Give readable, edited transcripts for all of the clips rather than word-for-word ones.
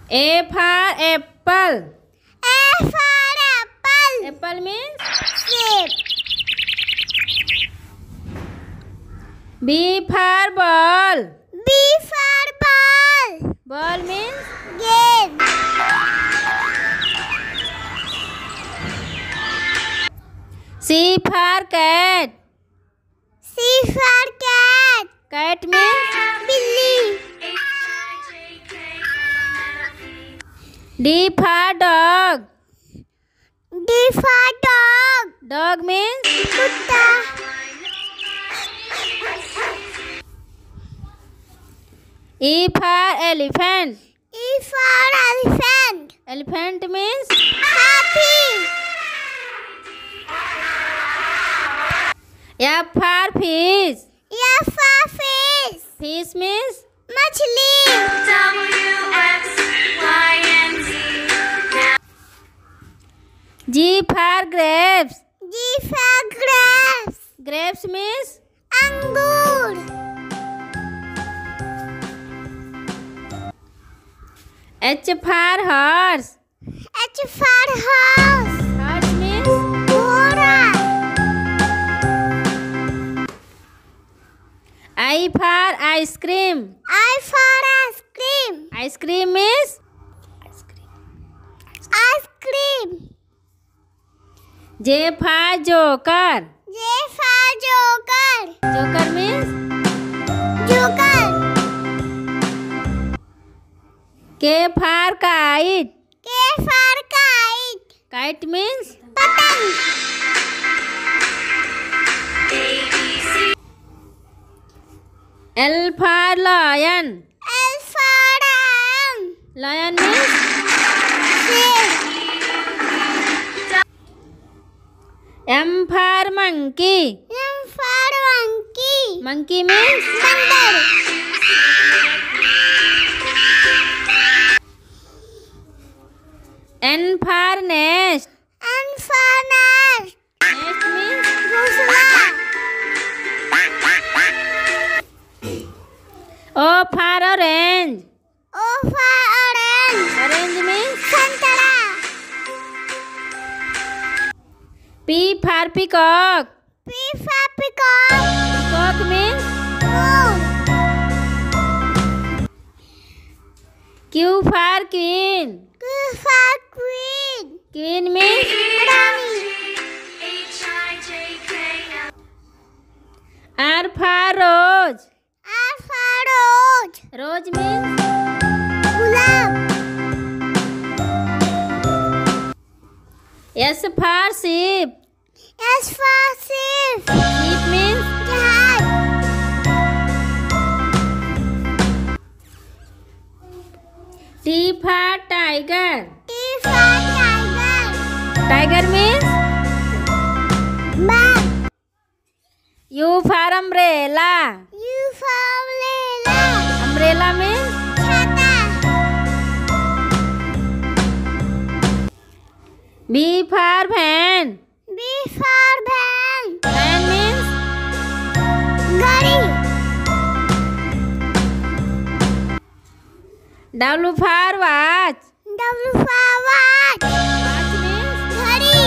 A for apple. A for apple. Apple means Shape. B for ball. B for ball. Ball means Game. C for cat. C for cat. Cat means Billy. D for dog. D for dog. Dog means Kutta. E for elephant. E for elephant. Elephant means Happy. F for fish. F for fish. Fish means Machli. G for grapes. G for grapes. Grapes means Angur. H for horse. H for horse. Horse means Ghoda. I for ice cream. I for ice cream. Ice cream means Ice cream. J for joker. J for joker. Joker means Joker. K for kite. K for kite. Kite means Patang. L for lion. L for lion. Lion means Sheep. M for monkey. M for monkey. Monkey means Bandar. N for nest. N for nest. Nest means Ghosla. O for orange. O for orange. Orange means Santara. P for peacock. P for peacock. Peacock means Moon. Q for queen. Q for queen. Queen means Rani. R for rose. R for rose. Rose means Gulab. S for sheep. S for sheep. Sheep means Jihad. T for tiger. T for tiger. Tiger means Bag. U for umbrella. U for Leela. Umbrella means Chata. B for van. B for van. Van means Gari. W for watch. W for watch. Watch means Ghadi.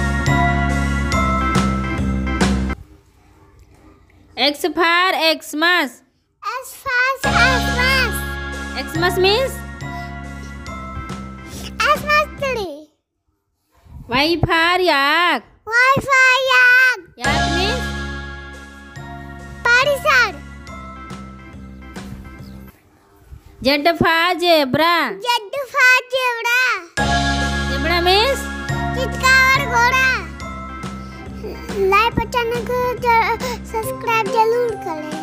X for Xmas. S for Xmas. Xmas means Xmas tree. Y for yak. Y for yak. Yak means Parisar. Z for zebra. Z for zebra. Zebra means चित्का और घोड़ा। Like और channel को subscribe जरूर करें।